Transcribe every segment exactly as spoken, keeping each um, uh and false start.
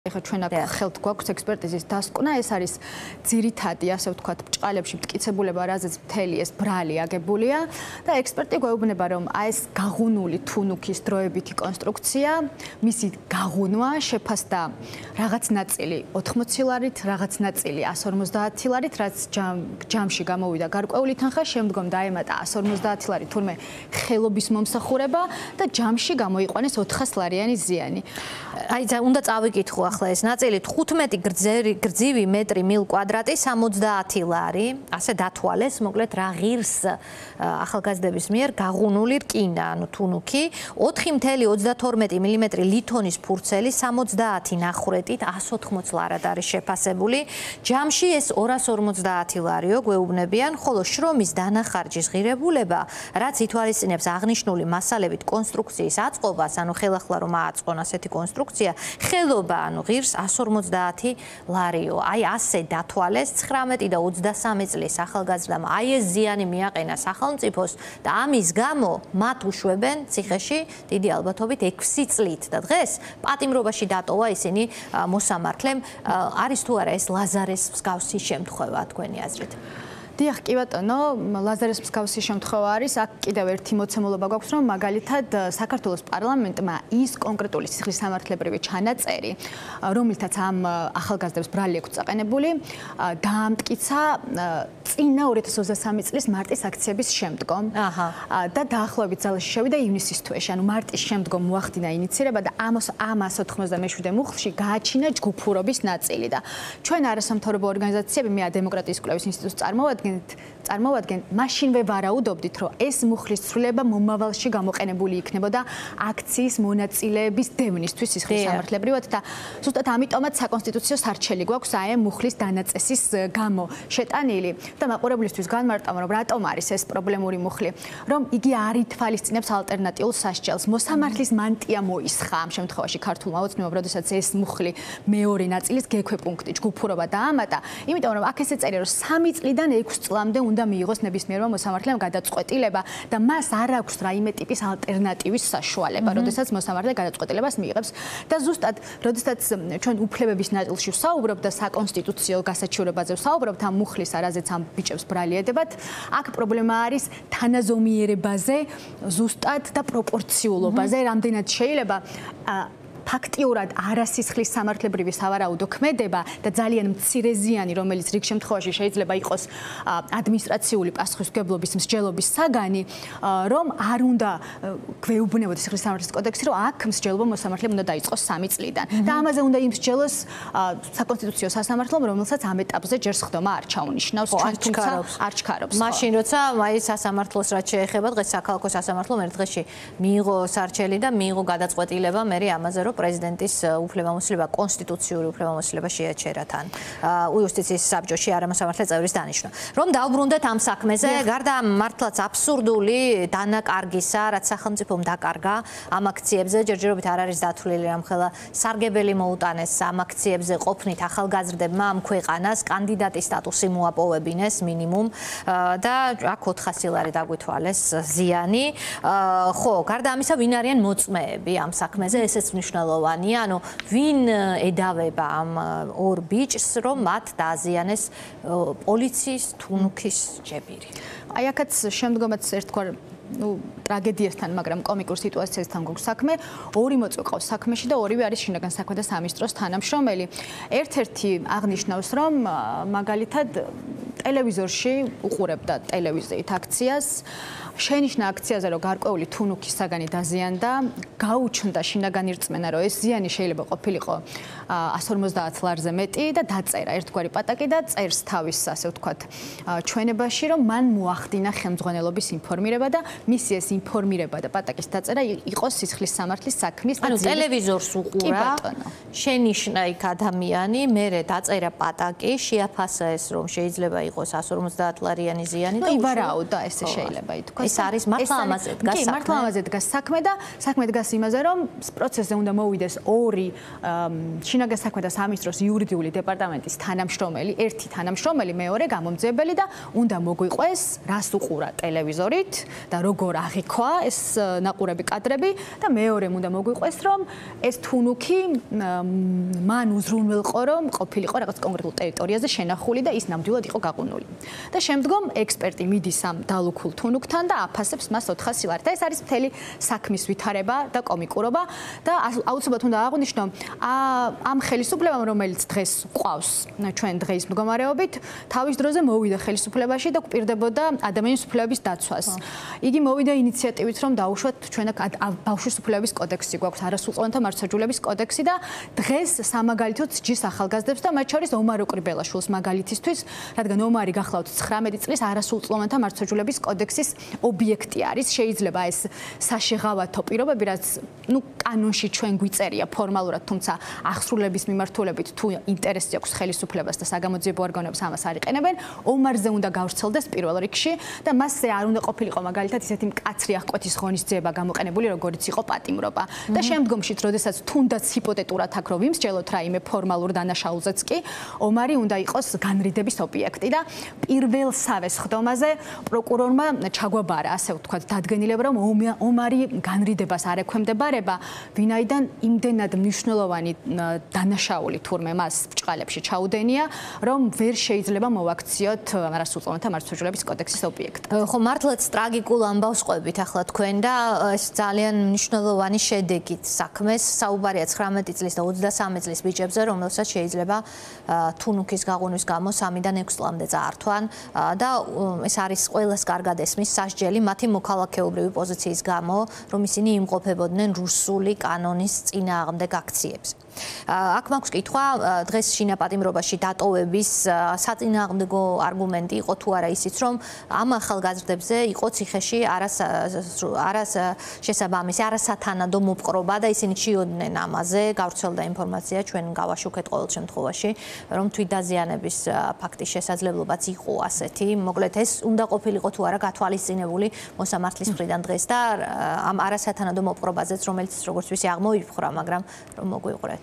ეხლა ჩვენ აქ ხელთ გვაქვს ექსპერტიზის დასკვნა, ეს არის ძირითადი, ასე ვთქვათ, ბჭყალებში მტკიცებულება, რაზეც მთელი ეს ბრალი აგებულია და ექსპერტი გვეუბნება, რომ აი ეს გაღუნული თუნუქის დროებითი კონსტრუქცია, მისი გაღუნვა შეფასდა რაღაც ნაწილი ოთხმოცი ლარით, რაღაც ნაწილი ასი ორმოცდაათი ლარით, რაც ჯამში გამოვიდა გარკვეული თანხა, შემდგომ დაემატა ასი ორმოცდაათი ლარი თურმე ხელობის მომსახურება და ჯამში გამოიყვანეს ოთხას ლარიანი ზიანი. აი, უნდა წავიკითხო ახლა ეს ნაწილი თხუთმეტი გრძივი მეტრი მილ კვადრატი სამოცდაათი ლარი, ასე დათვალეს, მოკლედ რა ღირს ახალგაზრდების მიერ გაღუნული რკინა, ანუ თუნუქი, ოთხი ოცდაათი ოცდათორმეტი მილიმეტრი ლითონის ფურცელი სამოცდაათი ნახრეტით ასი ოთხმოცი ლარად არის შეფასებული. ჯამში ეს ორას ორმოცდაათი ლარიო გვეუბნებიან, ხოლო შრომის დანახარჯის ღირებულება, რაც ითვალისწინებს აღნიშნული მასალებით კონსტრუქციის აწყობას, ანუ ხელახლა რომ ააწყონ ასეთი კონსტრუქცია, ხელობა ანუ ღირს ასი ორმოცდაათი ლარიო. აი ასე დათვალეს ცხრამეტი და ოცდასამი წლის ახალგაზრდამ აი ეს ზიანი მიაყენა სახელმწიფოს და ამის გამო მათ უშვებენ ციხეში დიდი ალბათობით ექვსი წლით და დღეს პატიმრობაში დატოვა ისინი მოსამართლემ. არის თუ არა ეს ლაზარეს მსგავსი შემთხვევა თქვენი აზრით? დიახ, კი ბატონო, ლაზარეს მსგავსი შემთხვევა არის. აქ კიდევ ერთი მოცემულობა გვაქვს, რომ მაგალითად საქართველოს პარლამენტმა ის კონკრეტული სიხლის სამართლებრივი ჩანაწერი, რომლითაც ამ ახალგაზრდებს ბრალი აქვს წაყენებული, დაამტკიცა წინა ორი ათას ოცდასამი წლის მარტის აქციების შემდგომ. და დაახლოებით ძალაში შევიდა ივნისის თვეში, ანუ მარტის შემდგომ მოახდინა ინიცირება და ამ ამას ოთხმოცდამეშვიდე მუხლში გააჩინა ჯგუფურობის ნაწილი და ჩვენ არასამთავრობო ორგანიზაციები, მე დემოკრატიის კვლევის ინსტიტუტს წარმოვადგენ წარმოვადგენ, მაშინვე ვარაუდობდით, რომ ეს მუხლის ცვლილება მომავალში გამოყენებული იქნებოდა აქციის მონაწილეების დევნისთვის სიხლის სამართლებრივად და ზუსტად ამიტომაც საკონსტიტუციო სარჩელი გვაქვს აი ამ მუხლის დანაწესის გამო შეტანილი და მაყურებლისთვის განმარტავ, რომ რატომ არის ეს პრობლემური მუხლი, რომ იგი არ ითვალისწინებს ალტერნატიულ სასჯელს. მოსამართლის მანტია მოისხა ამ შემთხვევაში ქართულმა ოცნებამ, როდესაც ეს მუხლი მეორე ნაწილის გექვეპუნქტი ჯგუფურობა დაამატა, იმიტომ რომ აქ ესე წერია, რომ სამი წლიდან ექვსი წლამდე უნდა მიიღოს ნებისმიერმა მოსამართლემ გადაწყვეტილება და მას არ აქვს რაიმე ტიპის ალტერნატივის საშუალება, როდესაც მოსამართლე გადაწყვეტილებას მიიღებს. და ზუსტად, როდესაც ჩვენ უფლებების ნაწილში ვსაუბრობთ და საკონსტიტუციო გასაჩივრებაზე ვსაუბრობთ ამ მუხლის, რაზეც ამ ბიჭებს ბრალი ედებათ, აქ პრობლემა არის თანაზომიერებაზე, ზუსტად და პროპორციულობაზე, რამდენად შეიძლება ფაქტიურად არასისხლის სამართლებრივი სავარაუდო ქმედება და ძალიან მცირეზიანი, რომელიც რიგ შემთხვევაში შეიძლება იყოს ადმინისტრაციული პასუხისმგებლობის მსჯელობის საგანი, რომ არ უნდა გვეუბნებოდეს სიხლის სამართლის კოდექსი, რომ აქ მსჯელობა მოსამართლემ უნდა დაიწყოს სამი წლიდან. და ამაზე უნდა იმსჯელოს საკონსტიტუციო სასამართლომ, რომელსაც ამ ეტაპზე ჯერ სხდომა არ ჩაუნიშნავს, ჩვენ თუმცა არ ჩქარობს. მაშინ როცა აი სასამართლოს რაც შეეხება, დღეს საქალაქო სასამართლომ ერთ დღეში მიიღო სარჩელი და მიიღო გადაწყვეტილება მე ამაზე, რომ პრეზიდენტის უფლებამოსილება, კონსტიტუციური უფლებამოსილება შეაჩერა თან იუსტიციის საბჭოში არამოსამართლე წევრის დანიშვნა. რომ დავბრუნდეთ ამ საქმეზე, გარდა მართლაც აბსურდული დანაკარგისა, რაც სახელმწიფომ დაკარგა ამ აქციებზე, ჯერჯერობით არ არის დათვლილი, რამხელა სარგებელი მოუტანეს ამ აქციებზე ყოფნით ახალგაზრდებმა ამ ქვეყანას კანდიდატის სტატუსი მოაპოვებინეს მინიმუმ და აქ ოთხასი ლარი დაგვითვალეს ზიანი. ხო, გარდა ამისა, ვინ არიან მოწმეები ამ საქმეზე, ესეც მნიშვნელოვანია. ანუ ვინ ედავება ამ ორ ბიჭს, რომ მათ დააზიანეს პოლიციის თუნუქის ჯებირი? აი აქაც შემდგომაც ერთგვარ ну ტრაგედიასთან, მაგრამ კომიკურ სიტუაციასთან გვაქვს საქმე. ორი მოწვე ყავს საქმეში და ორივე არის შინაგან საქმეთა სამინისტროს თანამშრომელი. ერთ-ერთი აღნიშნავს, რომ მაგალითად ტელევიზორში უყურებდა ტელევიზიით აქციას. შენიშნა აქციაზე, რომ გარკვეული თუნუქის საგანი დაზიანდა, გაუჩნდა შინაგანი რწმენა, რომ ეს ზიანი შეიძლება ყოფილიყო ასი ორმოცდაათ ლარზე მეტი და დაწერა ერთგვარი პატაკი და წერს თავის, ასე ვთქვათ, ჩვენებაში, რომ მან მოახდინა ხელმძღვანელობის ინფორმირება და მისი ეს ინფორმირება და პატაკის დაწერა იყოს სისხლის სამართლის საქმის და ანუ ტელევიზორს უყურა, შენიშნა იქ ადამიანი, მერე დაწერა პატაკი, შეაფასა ეს, რომ შეიძლება იყოს ასი ორმოცდაათ ლარიანი ზიანი და ივარაუდა, ესე შეიძლება ითქვა. თქოს. ეს არის მართლა ამაზე დგას საქმე. კი, მართლა ამაზე დგას საქმე და საქმე დგას იმაზე, რომ პროცესზე უნდა მოვიდეს ორი შინაგან საქმეთა სამინისტროს იურიდიული დეპარტამენტის თანამშრომელი, ერთი თანამშრომელი, მეორე გამომძიებელი და უნდა მოგვიყვეს, რას უყურა ტელევიზორით და როგორ აღიქვა ეს ნაყურები კადრები და მეორე უნდა მოგვიყვეს, რომ ეს თუნუქი მან უზრუნველყო, რომ ყოფილიყო რაღაც კონკრეტულ ტერიტორიაზე შენახული და ის ნამდვილად იყო გაყუნული. და შემდგომ ექსპერტი მიდის ამ დალუქულ თუნუქთან და აფასებს მას ოთხასი ლარი. და ეს არის მთელი საქმის ვითარება და კომიკურობა და აუცილებლად უნდა აღვნიშნო ამ ხელისუფლებამ, რომელიც დღეს ყავს ჩვენ დღეის მდგომარეობით, თავის დროზე მოვიდა ხელისუფლებაში და გვპირდებოდა ადამიანის უფლებების დაცვას. იგი მოვიდა ინიციატივით, რომ დაუშვათ ჩვენ ბავშვის უფლებების კოდექსი გვაქვს, არასრულყოფილთა მართლმსაჯულების კოდექსი და დღეს სამაგალითოდ ჯის ახალგაზრდებს და მათ შორის ომარ ოყრიბელაშვილს მაგალითისთვის, რადგან ომარი გახლავთ ცხრამეტი წლის არასრულყოფილთა მართლმსაჯულების კოდექსის ობიექტი არის. შეიძლება ეს საშეღავათო პირობები, რაც ნუ კანონში ჩვენ გვიწერია ფორმალურად, თუმცა აღსრულების მიმართულებით თუ ინტერესი აქვს ხელისუფლებას და საგამოძიებო ორგანოებს ამას არ იყენებენ, ომარზე უნდა გავრცელდეს პირველ რიგში და მასზე არ უნდა ყოფილიყო მაგალითად ისეთი მკაცრი აღკვეთის ღონისძიება გამოყენებული, როგორიც იყო პატიმრობა. და შემდგომშიც, როდესაც თუნდაც ჰიპოთეტურად აქ რო ვიმსჯელოთ რაიმე ფორმალურ დანაშაულზეც კი, ომარი უნდა იყოს განრიდების ობიექტი და პირველსავე სხდომაზე პროკურორმა ჩაგვაბარა, ასე ვთქვათ, დადგენილება, რომ ომარი განრიდებას არ ექვემდებარება, ვინაიდან იმდენად მნიშვნელოვანი დანაშაული თურმე მას ბრჭყალებში ჩაუდენია, რომ ვერ შეიძლება მოვაქციოთ არასრულყოფილთა მართლმსაჯულების კოდექსის ობიექტად. ხო, მართლაც ტრაგიკულ ამბავს ყვებით ახლა თქვენ და ეს ძალიან მნიშვნელოვანი შედეგით საქმეს. საუბარია ცხრამეტი წლის და ოცდასამი წლის ბიჭებზე, რომელსაც შეიძლება თუნუქის გაყუნვის გამო სამიდან ექვს წლამდე წაართვან და ეს არის ყველას კარგად ესმის სასჯელი მათი მოქალაქეობრივი პოზიციის გამო, რომ ისინი იმყოფებოდნენ რუსული კანონის წინააღმდეგ აქციებს. აქ მაქვს კითხვა, დღეს შინაპატიმრობაში დატოვების საწინააღმდეგო არგუმენტი იყო თუ არა ისიც, რომ ამ ახალგაზრდებზე იყო ციხეში არას არას შესაბამისი, არასათანადო მოპყრობა და ისინი ჩიოდნენ ამაზე, გავრცელდა ინფორმაცია, ჩვენ გავაშუქეთ ყოველ შემთხვევაში, რომ თვითდაზიანების ფაქტის შესაძლებლობაც იყო ასეთი. მოკლედ ეს უნდა ყოფილიყო თუ არა გათვალისწინებული მოსამართლის მხრიდან დღეს და ამ არასათანადო მოპყრობაზეც, რომელიც როგორც ვიცი აღმოიფხვრა, მაგრამ რომ მოგვიყურეთ.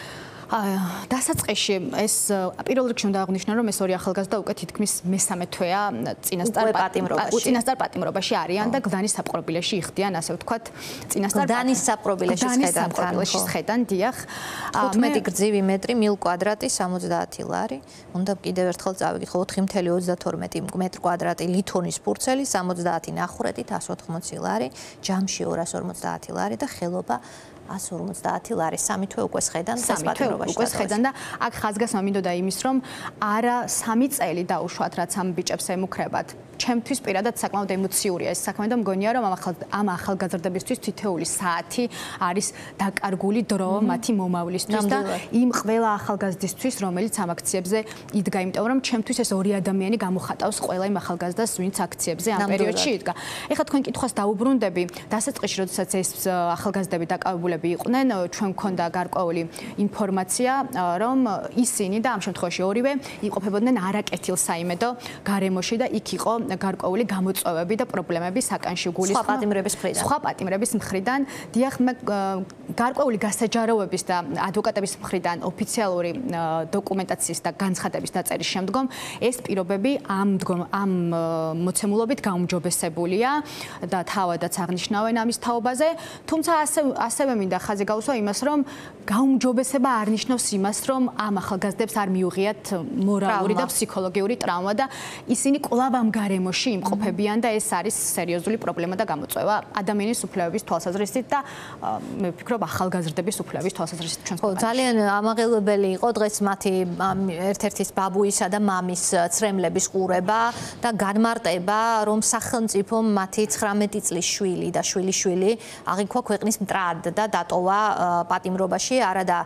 დასაწყისში ეს პირველ რიგში უნდა აღვნიშნო, რომ ეს ორი ახალგაზრდა უკვე თითქმის მესამე თვეა წინასწარ პატიმრობაში. წინასწარ პატიმრობაში არიან და გლდანის საპყრობილეში იხდიან, ასე ვთქვათ, წინასწარ გლდანის საპყრობილეში სხედან, დიახ. თხუთმეტი გრძივი მეტრი, მილ კვადრატი, სამოცდაათი ლარი. უნდა კიდევ ერთხელ წავიკითხო ოთხი მეთერთი ოცდათორმეტი მეტр კვადრატი ლითონის ფურცელი, სამოცდაათი ნახურეთით, ასი ოთხმოცი ლარი, ჯამში ორას ორმოცდაათი ლარი და ხელობა ასი ორმოცდაათი ლარი. სამი თვე უკვე სხედან და პატიმრობაში უკვე სხედან და აქ ხაზგასმა მინდოდა იმის, რომ არა სამი წელი დაუშვათ, რაც ამ ბიჭებს ემუქრებათ. ჩემთვის პირადად საკმაოდ ემოციურია ეს საქმე და მგონია, რომ ამ ახალგაზრდებისთვის თითოეული საათი არის დაკარგული დრო მათი მომავლისთვის და იმ ყველა ახალგაზრდისთვის, რომელიც ამ აქციებზე იდგა, იმიტომ რომ ჩემთვის ეს ორი ადამიანი გამოხატავს ყველა იმ ახალგაზრდას, ვინც აქციებზე ამ პერიოდში იდგა. ეხლა თქვენ კითხვას დაუბრუნდები, დასაწყისში, როდესაც ეს ახალგაზრდები დაკავებულები იყვნენ, ჩვენ მქონდა გარკვეული ინფორმაცია, რომ ისინი და ამ შემთხვევაში ორივე იყოფებოდნენ არაკეთილ საიმედო გარემოში და იქ იყო გარკვეული გამოწვევები და პრობლემები საკანში გულის სხვა პატიმრების მხრიდან. სხვა პატიმრების მხრიდან, დიახ, გარკვეული გასაჯაროების და ადვოკატების მხრიდან ოფიციალური დოკუმენტაციის და განცხადების დაწერის შემდგომ ეს პირობები ამ ამ მოცემულობით გაუმჯობესებულია და თავადაც აღნიშნავენ ამის თაობაზე, თუმცა ასე ასევე მინდა ხაზი გაუსვა იმას, რომ გაუმჯობესება არ ნიშნავს იმას, რომ ამ ახალგაზრდებს არ მიუღიათ მორალური და ფსიქოლოგიური ტრავმა და ისინი კვლავ ამ გარემოში იმყოფებიან და ეს არის სერიოზული პრობლემა და გამოწვევა ადამიანის უფლებების თვალსაზრისით და მე ვფიქრობ ახალგაზრდების უფლებების თვალსაზრისით ჩვენს ქვეყანაში. ძალიან ამაღელვებელი იყო დღეს მათი ერთ-ერთის ბაბუისა და მამის ცრემლების ყურება და განმარტება, რომ სახელმწიფომ მათი ცხრამეტი წლის შვილი და შვილიშვილი აღიქვა ქვეყნის მტრად და დატოვა პატიმრობაში, არა და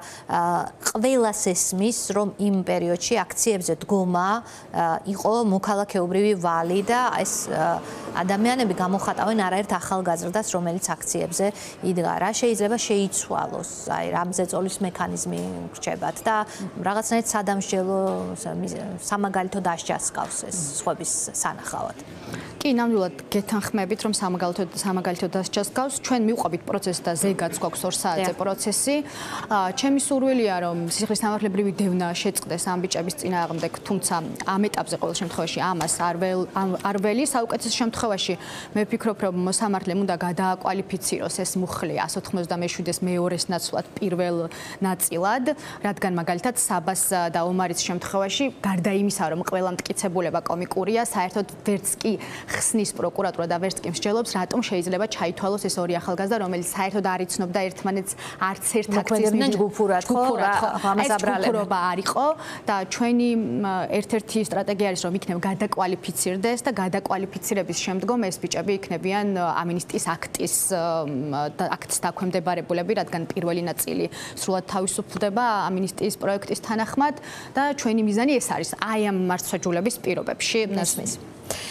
ყველას ესმის, რომ იმ პერიოდში აქციებზე დგომა იყო მოქალაქეობრივი ვალი და ეს ადამიანები გამოხატავენ არაერთ ახალგაზრდას, რომელიც აქციებზე იდგა. რა შეიძლება შეიცვალოს, აი რამ ზეწოლის მექანიზმი გრჩებათ და რაღაცნაირად სადამსჯელო სამაგალითო დასჯასკავს ეს სხვების სანახავად. კი, ნამდვილად გეთანხმებით, რომ სამაგალითო სამაგალითო დასჯასკავს. ჩვენ მივყვებით პროცესს და ზეგაც გვაქვს ორ საათზე პროცესი. ჩემი სურვილია, რომ სისხლისამართლებრივი დევნა შეწყდეს ამ ბიჭების წინააღმდეგ, თუმცა ამ ეტაპზე ყოველ შემთხვევაში ამას არ ველი. საუკეთესო შემთხვევაში მე ვფიქრობ, რომ მოსამართლემ უნდა გადააკვალიფიციროს ეს მუხლი εκατს ოცდამეშვიდეს მეორეს ნაცვლად პირველ ნაწილად, რადგან მაგალითად საბას და ომარის შემთხვევაში გარდა იმისა, რომ ყველა მტკიცებულება კომიკურია, საერთოდ ვერც კი ხსნის პროკურატურა და ვერც კი მსჯელობს, რატომ შეიძლება ჩაითვალოს ეს ორი ახალგაზრდა, რომელიც საერთოდ არ იცნობდა ერთმანეთს არც ერთ აქციის ჯგუფურად, ხო, ამას აბრალებდა არ იყო და ჩვენი ერთ-ერთი სტრატეგია არის, რომ იქნებ გადაკვალიფიცირდეს და გადაკვალიფიცირების შემდგომ ეს ბიჭები იქნებიან ამინისტიის აქტის აქტს დაქვემდებარებულები, რადგან პირველი ნაწილი სრულად თავისუფლდება ამინისტიის პროექტის თანახმად და ჩვენი მიზანი ეს არის აი ამ მარცხეჯულების პირობებში. ნესმის